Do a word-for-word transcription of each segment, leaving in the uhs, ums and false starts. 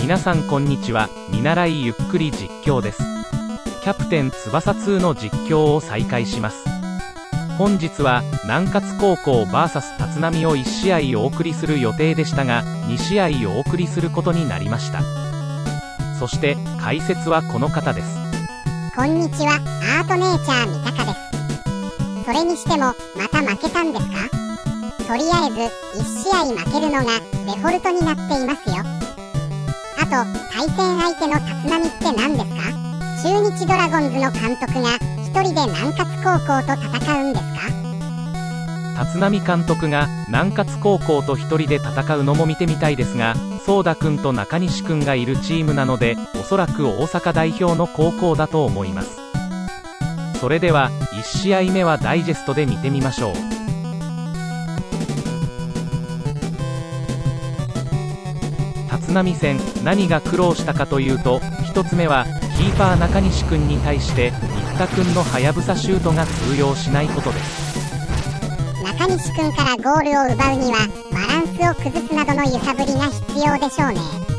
皆さんこんにちは。見習いゆっくり実況です。キャプテン翼ツーの実況を再開します。本日は南葛高校 ブイエス 立浪をいち試合お送りする予定でしたが、に試合お送りすることになりました。そして解説はこの方です。 こんにちは、アートネイチャー三鷹です。それにしてもまた負けたんですか？とりあえずいち試合負けるのがデフォルトになっていますよ。あと対戦相手の立浪って何ですか？中日ドラゴンズの監督が一人で南葛高校と戦うんですか？ 立浪監督が南葛高校と一人で戦うのも見てみたいですが、ソーダ君と中西君がいるチームなので、おそらく大阪代表の高校だと思います。それではいち試合目はダイジェストで見てみましょう。立浪戦、何が苦労したかというと、ひとつめはキーパー中西君に対して新田君のはやぶさシュートが通用しないことです。 中西君からゴールを奪うにはバランスを崩すなどの揺さぶりが必要でしょうね。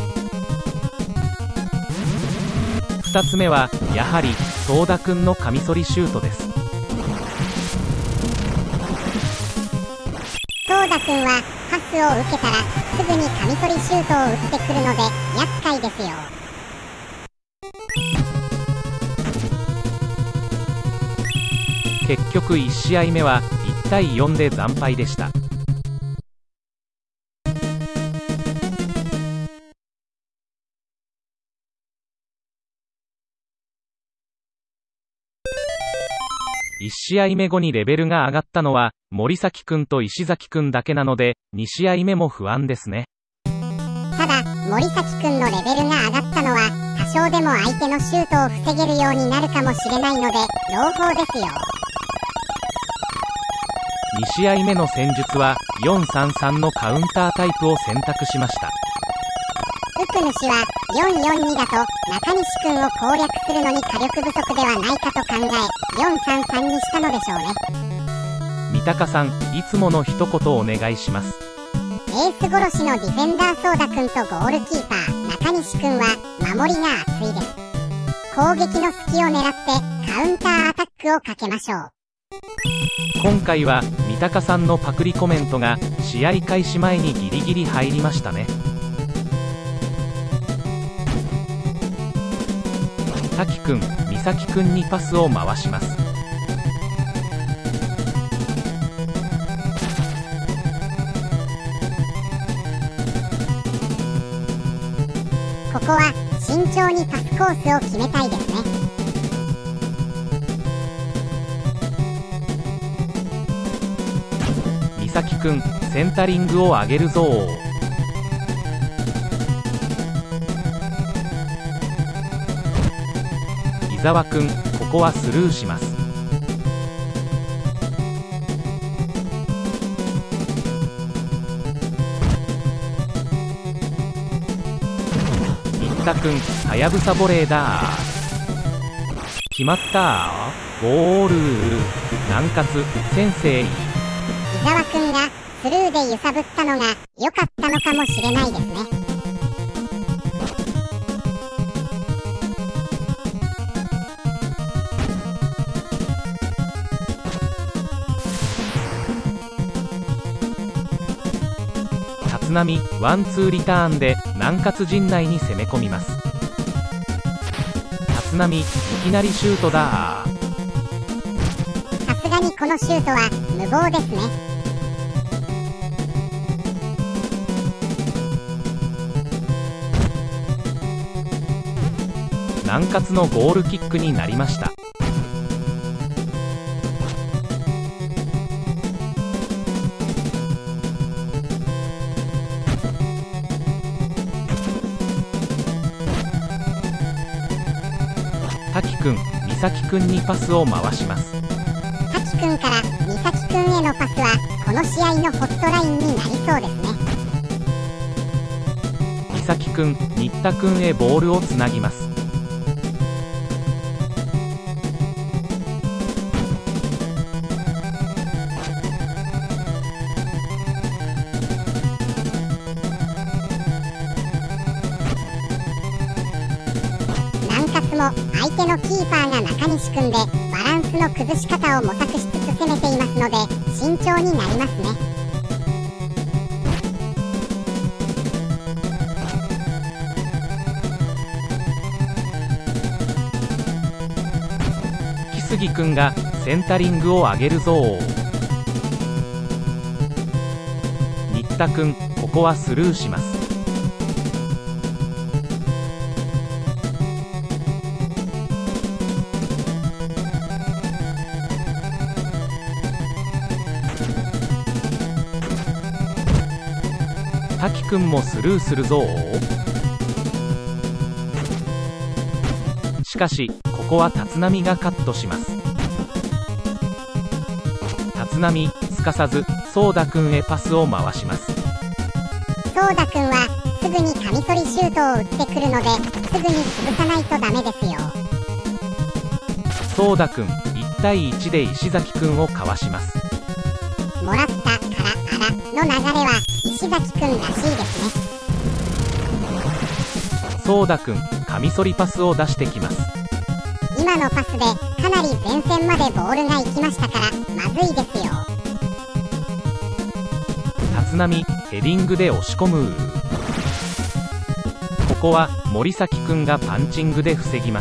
ふたつめはやはりソーダ君のカミソリシュートです。 ソーダ君はパスを受けたらすぐにカミソリシュートを打ってくるので厄介ですよ。 結局いち試合目はいちたいよんで惨敗でした。いち試合目後にレベルが上がったのは森崎くんと石崎くんだけなので、に試合目も不安ですね。 ただ森崎くんのレベルが上がったのは多少でも相手のシュートを防げるようになるかもしれないので朗報ですよ。 に試合目の戦術はよんさんさんのカウンタータイプを選択しました。 ウク主はよんよんにだと中西くんを攻略するのに火力不足ではないかと考えよんさんさんにしたのでしょうね。 三鷹さん、いつもの一言お願いします。 エース殺しのディフェンダーソーダくんとゴールキーパー中西くんは守りが熱いです。攻撃の隙を狙ってカウンターアタックをかけましょう。 今回は三鷹さんのパクリコメントが試合開始前にギリギリ入りましたね。滝くん、美咲くんにパスを回します。 ここは慎重にパスコースを決めたいですね。 美咲くん、センタリングを上げるぞー。伊沢くん、ここはスルーします。新田くん、はやぶさボレーだー。決まったー。ゴールー。南葛先生。 伊沢くんがスルーで揺さぶったのが良かったのかもしれないですね。 立浪、ワンツーリターンで南葛陣内に攻め込みます。立浪、いきなりシュートだー。 さすがにこのシュートは無謀ですね。 南葛のゴールキックになりました。滝くん、美咲くんにパスを回します。 滝くんから美咲くんへのパスはこの試合のホットラインになりそうですね。 美咲くん、新田くんへボールをつなぎます。 も相手のキーパーが中西くんでバランスの崩し方を模索しつつ攻めていますので慎重になりますね。 木杉くんがセンタリングを上げるぞ。新田くん、ここはスルーします。滝くんもスルーするぞ。しかしここは立浪がカットします。立浪すかさずソーダくんへパスを回します。 ソーダくんはすぐにカミソリシュートを打ってくるのですぐに潰さないとダメですよ。 ソーダくんいちたいいちで石崎くんをかわします。 もらったからあらの流れは石崎くんらしいですね。 ソーダくんカミソリパスを出してきます。 今のパスでかなり前線までボールが行きましたからまずいですよ。 立浪ヘディングで押し込む。ここは森崎くんがパンチングで防ぎます。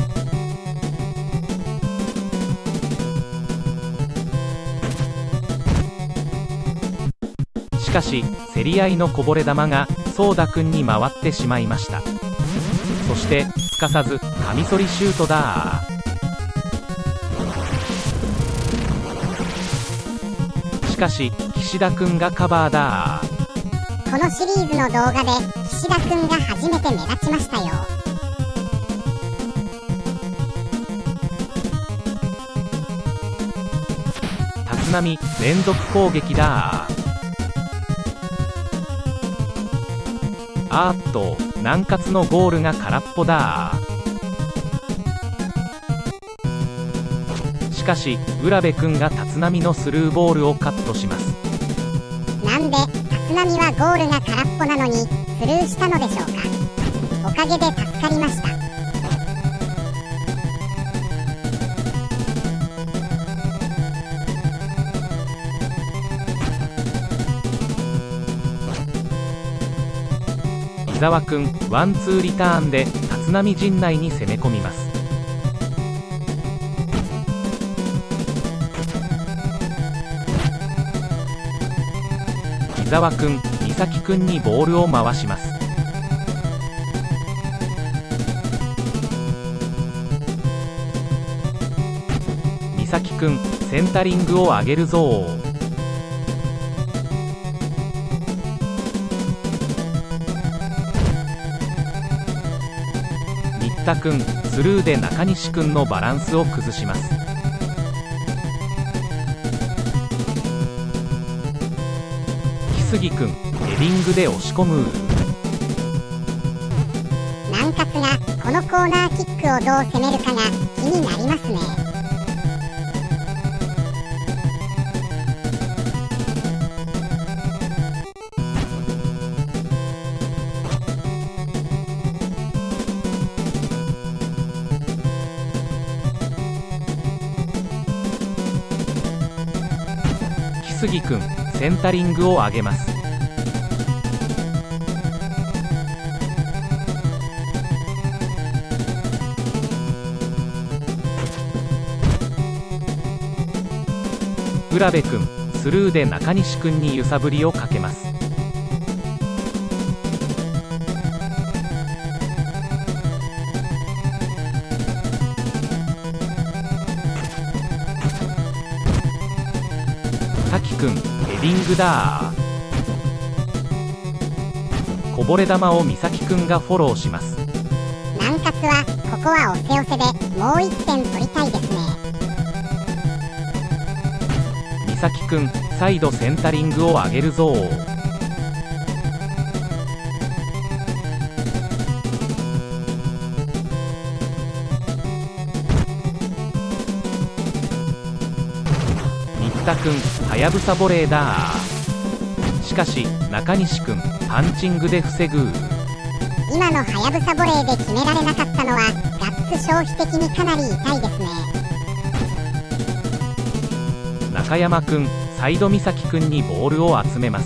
しかし競り合いのこぼれ球がソーダくんに回ってしまいました。そしてすかさずカミソリシュートだ。しかし岸田くんがカバーだ。 このシリーズの動画で岸田くんが初めて目立ちましたよ。 立浪連続攻撃だ。あーっと南葛のゴールが空っぽだ。しかし浦部くんが立浪のスルーボールをカットします。 なんで立浪はゴールが空っぽなのにスルーしたのでしょうか。おかげで助かりました。 伊沢くんワンツーリターンで立浪陣内に攻め込みます。伊沢くん三崎くんにボールを回します。三崎くんセンタリングを上げるぞ。新田くんスルーで中西くんのバランスを崩します。木杉くんヘディングで押し込む。 南葛がこのコーナーキックをどう攻めるかが気になりますね。 木杉くんセンタリングを上げます。浦部くんスルーで中西くんに揺さぶりをかけます。滝くんヘディングだ。こぼれ球を三崎くんがフォローします。 南葛はここは押せ押せでもういってん取りたいですね。 三崎くん再度センタリングを上げるぞ。新田くんはやぶさボレーだ。しかし中西くんパンチングで防ぐ。 今今のはやぶさボレーで決められなかったのはガッツ消費的にかなり痛いですね。 中山くん、サイド美咲くんにボールを集めます。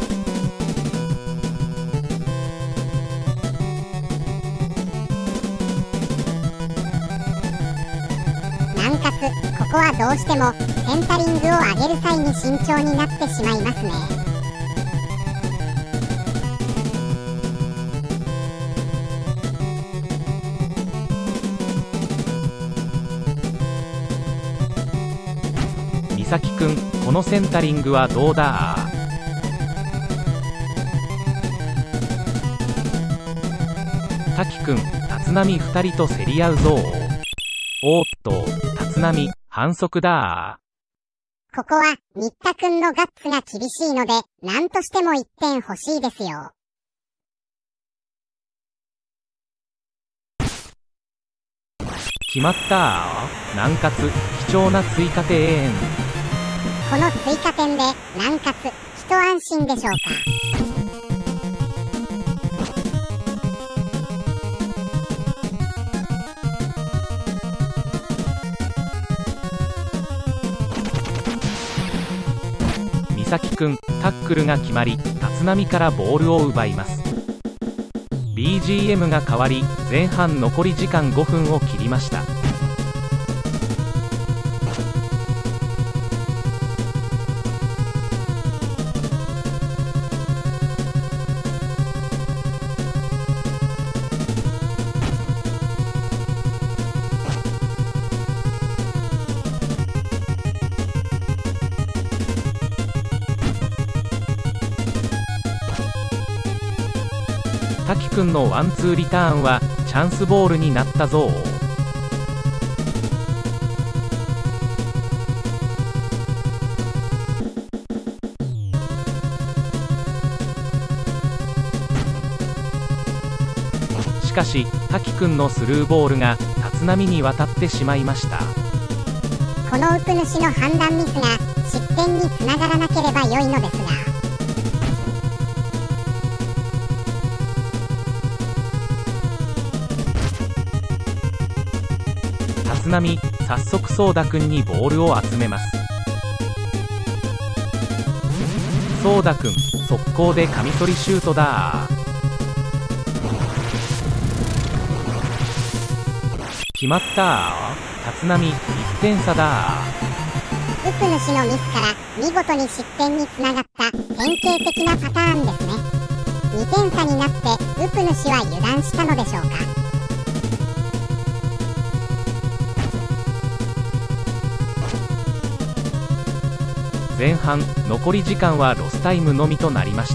なんかつ、ここはどうしてもセンタリングを上げる際に慎重になってしまいますね。 美咲くん、このセンタリングはどうだ。滝くん、立浪ふたりと競り合うぞ。おーっと、立浪、反則だ。 ここは新田くんのガッツが厳しいので何としてもいってん欲しいですよ。 決まった。南葛、貴重な追加点。 この追加点で南葛、一安心でしょうか。 美咲くん、タックルが決まり、立浪からボールを奪います。 ビージーエム が変わり、前半残り時間ごふんを切りました。滝くんのワンツーリターンはチャンスボールになったぞ。しかし滝くんのスルーボールが立浪に渡ってしまいました。 このウプ主の判断ミスが失点につながらなければ良いのですが。 立浪、早速ソーダくんにボールを集めます。ソーダくん、速攻でカミソリシュートだ。決まった。立浪、いってんさだ。 ウプ主のミスから見事に失点につながった典型的なパターンですね。にてんさになってウプ主は油断したのでしょうか。 前半残り時間はロスタイムのみとなりました。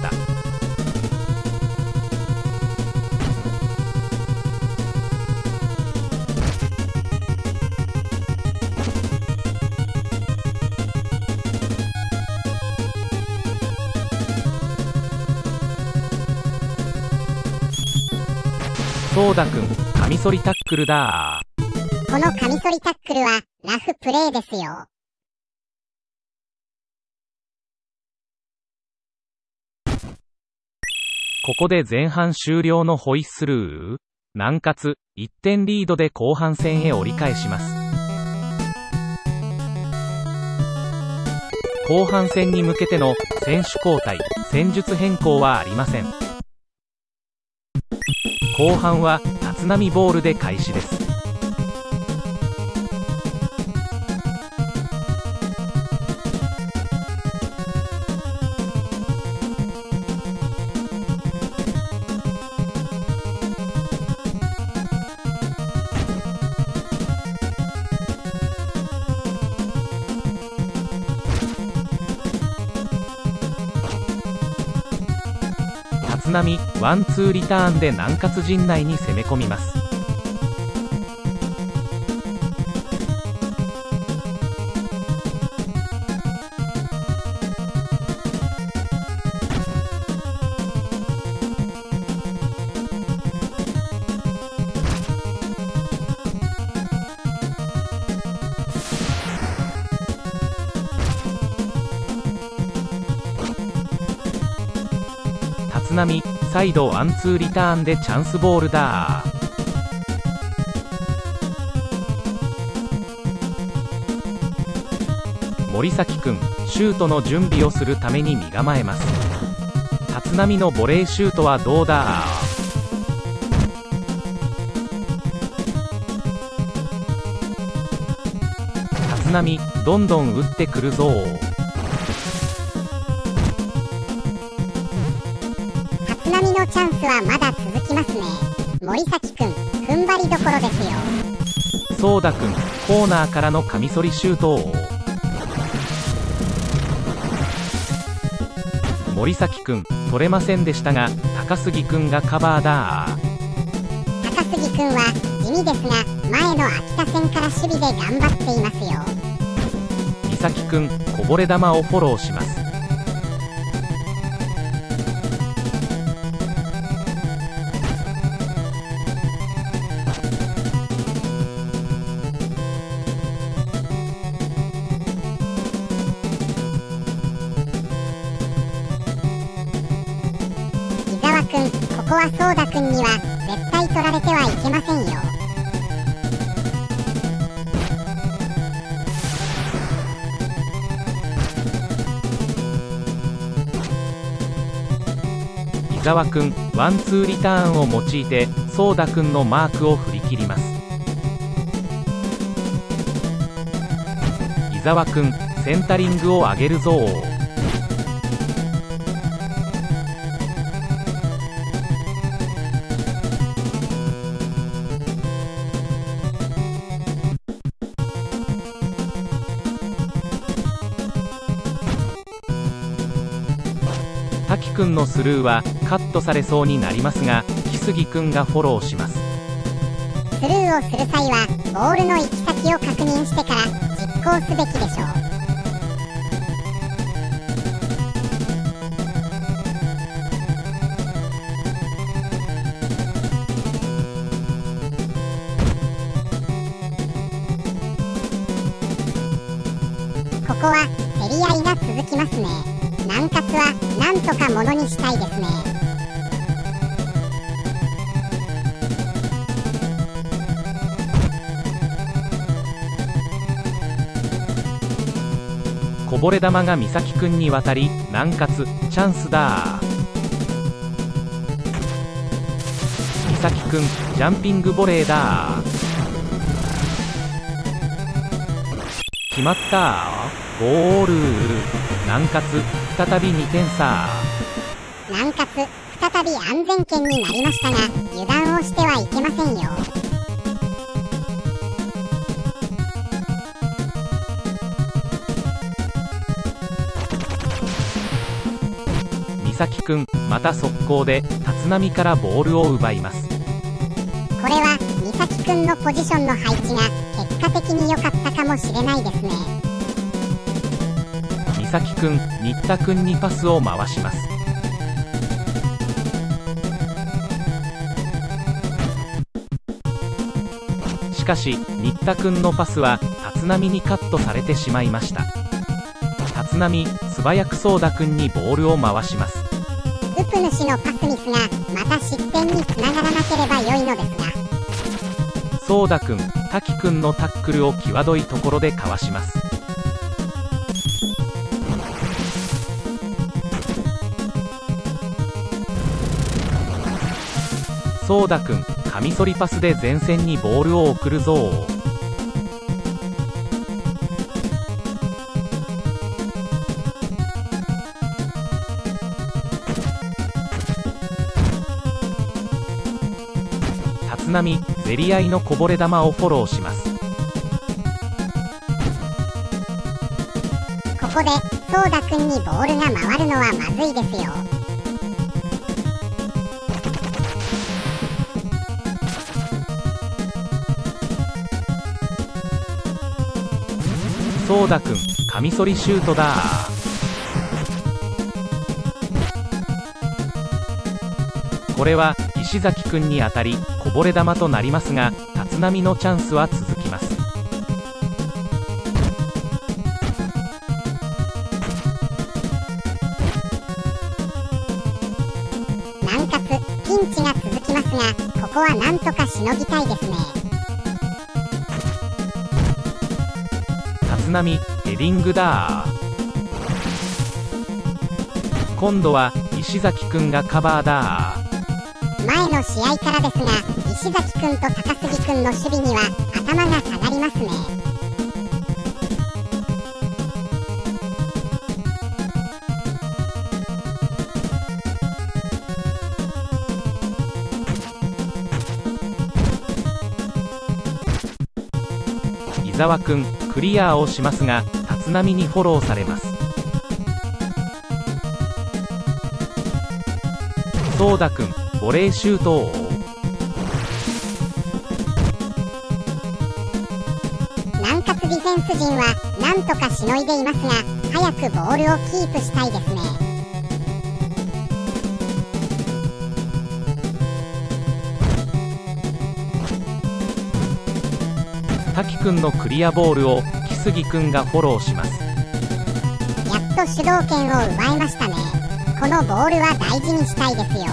ソーダくん、カミソリタックルだ。 このカミソリタックルはラフプレーですよ。 ここで前半終了のホイッスル。南葛、いってんリードで後半戦へ折り返します。後半戦に向けての選手交代、戦術変更はありません。後半は立浪ボールで開始です。立浪、ワンツーリターンで南葛陣内に攻め込みます。立浪、 再度ワンツーリターンでチャンスボールだ。森崎くん、シュートの準備をするために身構えます。立浪のボレーシュートはどうだ。立浪、どんどん打ってくるぞ。 立浪のチャンスはまだ続きますね。森崎くん、踏ん張りどころですよ。 ソーダくん、コーナーからのカミソリシュートを。森崎くん、取れませんでしたが、高杉くんがカバーだ。 高杉くんは地味ですが、前の秋田戦から守備で頑張っていますよ。 三崎くん、こぼれ球をフォローします。 伊沢くん、ここはソーダくんには絶対取られてはいけませんよ。 伊沢くん、ワンツーリターンを用いてソーダくんのマークを振り切ります。伊沢くん、センタリングを上げるぞ。滝くんのスルーはカットされそうになりますが、木杉くんがフォローします。 スルーをする際はボールの行き先を確認してから実行すべきでしょう。ここは競り合いが続きますね。南葛はなんとかものにしたいですね。 こぼれ球が美咲くんに渡り、南葛チャンスだ。美咲くん、ジャンピングボレーだ。決まった。ゴール。南葛再びにてん差。 南葛再び安全圏になりましたが、油断をしてはいけませんよ。 美咲くん、また速攻で立浪からボールを奪います。 これは美咲くんのポジションの配置が結果的に良かったかもしれないですね。 美咲くん、新田くんにパスを回します。しかし新田くんのパスは立浪にカットされてしまいました。立浪、素早くソーダくんにボールを回します。 ウプ主のパスミスがまた失点につながらなければ良いのですが、 ソーダくん、滝くんのタックルを際どいところでかわします。ソーダくん、カミソリパスで前線にボールを送るぞ。立浪、競り合いのこぼれ球をフォローします。 ここでソーダくんにボールが回るのはまずいですよ。 ソーダくん、カミソリシュートだ。これは石崎くんに当たりこぼれ球となりますが、立浪のチャンスは続きます。 南葛こはなんとかしのぎたいですね。 立浪ヘディングだー。今度は石崎くんがカバーだー。 前の試合からですが、石崎くんと高杉くんの守備には頭が下がりますね。 伊沢くんクリアをしますが立浪にフォローされます。ソーダくんボレーシュートを南葛ディフェンス陣はなんとかしのいでいますが、早くボールをキープしたいですね。 滝くんのクリアボールを木杉くんがフォローします。 やっと主導権を奪いましたね。このボールは大事にしたいですよ。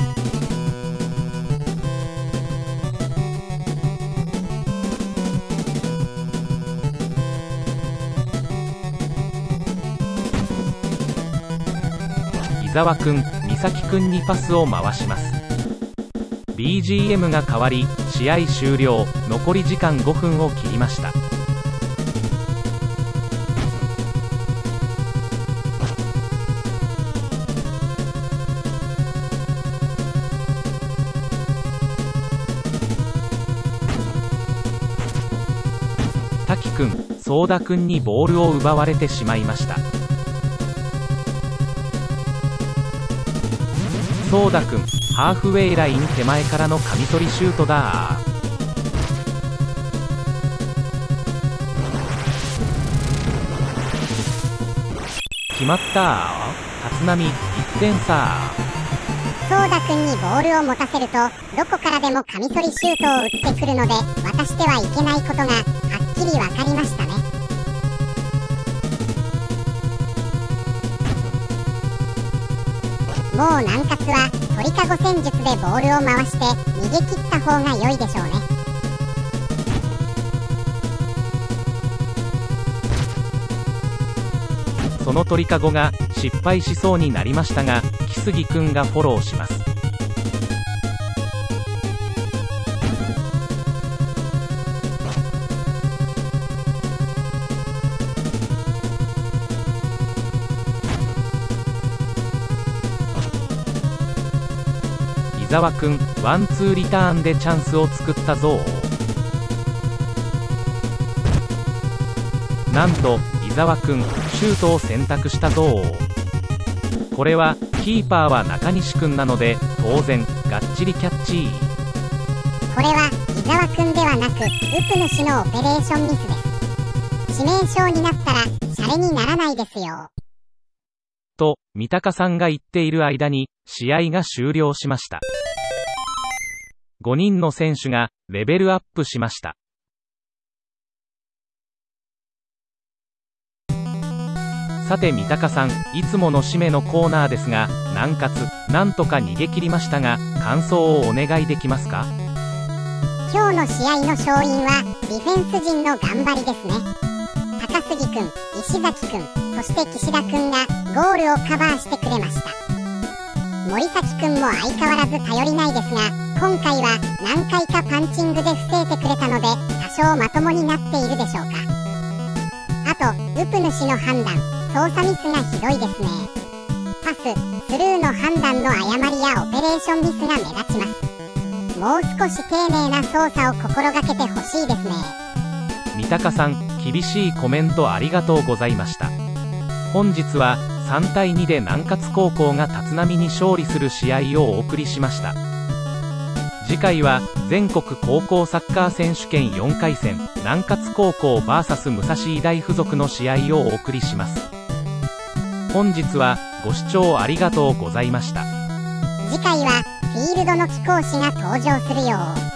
伊沢くん美咲くんにパスを回します。 ビージーエム が変わり試合終了。残り時間ごふんを切りました。滝くんソーダくんにボールを奪われてしまいました。ソーダくんハーフウェイライン手前からのカミソリシュートだー。決まったー。立浪いってん差。 ソーダくんにボールを持たせるとどこからでもカミソリシュートを打ってくるので、渡してはいけないことがはっきり分かりましたね。もう南葛は鳥かご戦術でボールを回して逃げ切った方が良いでしょうね。 その鳥かごが失敗しそうになりましたが木杉くんがフォローします。伊沢くんワンツーリターンでチャンスを作ったぞ。なんと伊沢くんシュートを選択したぞ。これはキーパーは中西くんなので当然がっちりキャッチ。 これは伊沢くんではなくウプ主のオペレーションミスです。致命傷になったらシャレにならないですよ。 と三鷹さんが言っている間に試合が終了しました。ごにんの選手がレベルアップしました。さて三鷹さん、いつもの締めのコーナーですが、南葛なんとか逃げ切りましたが感想をお願いできますか？ 今日の試合の勝因はディフェンス陣の頑張りですね。高杉くん、石崎くん、そして岸田くんがゴールをカバーしてくれました。森崎くんも相変わらず頼りないですが、今回は何回かパンチングで防いでくれたので多少まともになっているでしょうか。あとウプ主の判断、操作ミスがひどいですね。パス、スルーの判断の誤りやオペレーションミスが目立ちます。もう少し丁寧な操作を心がけてほしいですね。 三鷹さん、厳しいコメントありがとうございました。本日はさんたいにで南葛高校が立浪に勝利する試合をお送りしました。次回は全国高校サッカー選手権よんかい戦南葛高校 ブイエス 武蔵医大附属の試合をお送りします。本日はご視聴ありがとうございました。 次回はフィールドの貴公子が登場するよう。